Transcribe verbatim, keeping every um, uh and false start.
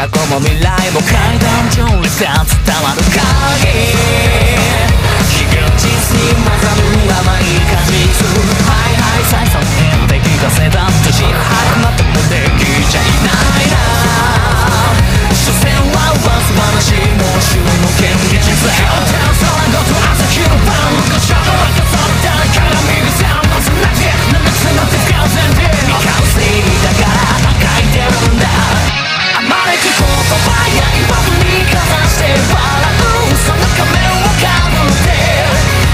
過去も未来も階段上にさ伝わる鍵現実に